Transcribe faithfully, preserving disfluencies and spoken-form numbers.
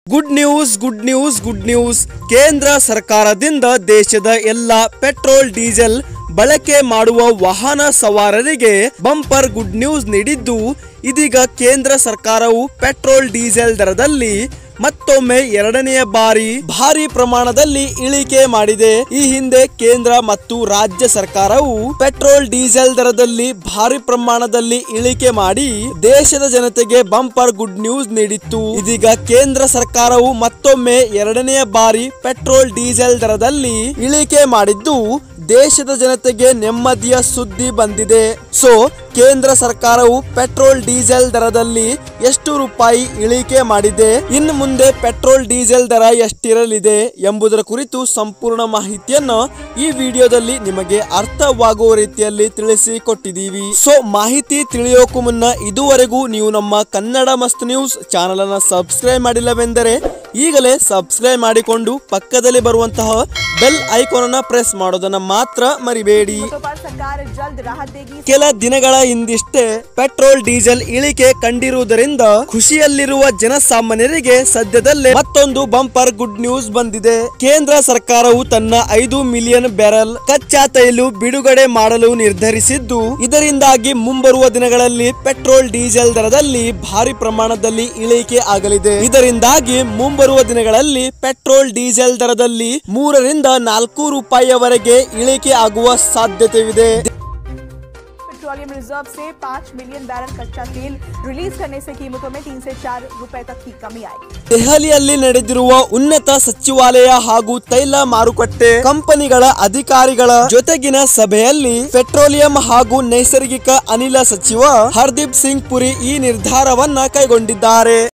Good news good news good news ಕೇಂದ್ರ ಸರ್ಕಾರದಿಂದ ದೇಶದ ಎಲ್ಲ ಪೆಟ್ರೋಲ್ ಡೀಸೆಲ್ ಬಳಕೆ ಮಾಡುವ ವಾಹನ ಸವಾರರಿಗೆ ಬಂಪರ್ ಗುಡ್ ನ್ಯೂಸ್ ನೀಡಿದ್ದು ಇದೀಗ ಕೇಂದ್ರ ಸರ್ಕಾರವು ಪೆಟ್ರೋಲ್ ಡೀಸೆಲ್ ದರದಲ್ಲಿ ಮತ್ತೊಮ್ಮೆ ಎರಡನೆಯ ಬಾರಿ ಭಾರಿ ಪ್ರಮಾಣದಲ್ಲಿ ಇಳಿಕೆ ಮಾಡಿದೆ। ಈ ಹಿಂದೆ ಕೇಂದ್ರ ಮತ್ತು ರಾಜ್ಯ ಸರ್ಕಾರವು ಪೆಟ್ರೋಲ್ ಡೀಸೆಲ್ ದರದಲ್ಲಿ ಭಾರಿ ಪ್ರಮಾಣದಲ್ಲಿ ಇಳಿಕೆ ಮಾಡಿ ದೇಶದ ಜನತೆಗೆ ಬಂಪರ್ ಗುಡ್ ನ್ಯೂಸ್ ನೀಡಿತ್ತು। ಇದೀಗ ಕೇಂದ್ರ ಸರ್ಕಾರವು ಮತ್ತೊಮ್ಮೆ ಎರಡನೆಯ ಬಾರಿ ಪೆಟ್ರೋಲ್ ಡೀಸೆಲ್ ದರದಲ್ಲಿ ಇಳಿಕೆ ಮಾಡಿದ್ದು ದೇಶದ ಜನತೆಗೆ ನೆಮ್ಮದಿಯ ಸುದ್ದಿ ಬಂದಿದೆ। ಸೊ ಕೇಂದ್ರ ಸರ್ಕಾರವು ಪೆಟ್ರೋಲ್ ಡೀಸೆಲ್ ದರದಲ್ಲಿ ಎಷ್ಟು ರೂಪಾಯಿ ಇಳಿಕೆ ಮಾಡಿದೆ, ಇನ್ನು ಮುಂದೆ ಪೆಟ್ರೋಲ್ ಡೀಸೆಲ್ ದರ ಎಷ್ಟಿರಲಿದೆ ಎಂಬುದರ ಕುರಿತು ಸಂಪೂರ್ಣ ಮಾಹಿತಿಯನ್ನು ಈ ವಿಡಿಯೋದಲ್ಲಿ ನಿಮಗೆ ಅರ್ಥವಾಗುವ ರೀತಿಯಲ್ಲಿ ತಿಳಿಸಿಕೊಟ್ಟಿದ್ದೀವಿ। ಸೊ ಮಾಹಿತಿ ತಿಳಿಯೋಕು ಮುನ್ನ ಇದುವರೆಗೂ ನೀವು ನಮ್ಮ ಕನ್ನಡ ಮಸ್ತ್ ನ್ಯೂಸ್ ಚಾನೆಲ್ ಅನ್ನು ಸಬ್ಸ್ಕ್ರೈಬ್ ಮಾಡಿಲ್ಲವೆಂದರೆ ಈಗಲೇ ಸಬ್ಸ್ಕ್ರೈಬ್ ಮಾಡಿಕೊಂಡು ಪಕ್ಕದಲ್ಲಿ ಬರುವಂತಹ ಬೆಲ್ ಐಕಾನ್ ಅನ್ನು ಪ್ರೆಸ್ ಮಾಡೋದನ್ನ ಮಾತ್ರ ಮರಿಬೇಡಿ। ಕೆಲ ದಿನಗಳ ಹಿಂದಿಷ್ಟೇ ಪೆಟ್ರೋಲ್ ಡೀಸೆಲ್ ಇಳಿಕೆ ಕಂಡಿರುವುದರಿಂದ ಖುಷಿಯಲ್ಲಿರುವ ಜನಸಾಮಾನ್ಯರಿಗೆ ಸದ್ಯದಲ್ಲೇ ಮತ್ತೊಂದು ಬಂಪರ್ ಗುಡ್ ನ್ಯೂಸ್ ಬಂದಿದೆ। ಕೇಂದ್ರ ಸರ್ಕಾರವು ತನ್ನ ಐದು ಮಿಲಿಯನ್ ಬ್ಯಾರೆಲ್ ಕಚ್ಚಾ ತೈಲ ಬಿಡುಗಡೆ ಮಾಡಲು ನಿರ್ಧರಿಸಿದ್ದು ಇದರಿಂದಾಗಿ ಮುಂಬರುವ ದಿನಗಳಲ್ಲಿ ಪೆಟ್ರೋಲ್ ಡೀಸೆಲ್ ದರದಲ್ಲಿ ಭಾರಿ ಪ್ರಮಾಣದಲ್ಲಿ ಇಳಿಕೆ ಆಗಲಿದೆ। ಇದರಿಂದಾಗಿ ಮುಂಬರುವ ದಿನಗಳಲ್ಲಿ ಪೆಟ್ರೋಲ್ ಡೀಸೆಲ್ ದರದಲ್ಲಿ ಮೂರರಿಂದ ನಾಲ್ಕು ರೂಪಾಯಿಯವರೆಗೆ ಇಳಿಕೆ ಆಗುವ ಸಾಧ್ಯತೆಯಿದೆ। पेट्रोलियम रिजर्व से पाँच मिलियन बैरल कच्चा तेल रिलीज करने से कीमतों में तीन से चार रुपए तक की कमी आएगी। ದೆಹಲಿಯಲ್ಲಿ ನಡೆದಿರುವ ಉನ್ನತ ಸಚಿವಾಲಯ ಹಾಗೂ ತೈಲ ಮಾರುಕಟ್ಟೆ ಕಂಪನಿಗಳ ಅಧಿಕಾರಿಗಳ ಜೊತೆಗಿನ ಸಭೆಯಲ್ಲಿ ಪೆಟ್ರೋಲಿಯಂ ಹಾಗೂ ನೈಸರ್ಗಿಕ ಅನಿಲ ಸಚಿವ ಹರ್ದೀಪ್ ಸಿಂಗ್ ಪುರಿ ಈ ನಿರ್ಧಾರವನ್ನ ಕೈಗೊಂಡಿದ್ದಾರೆ।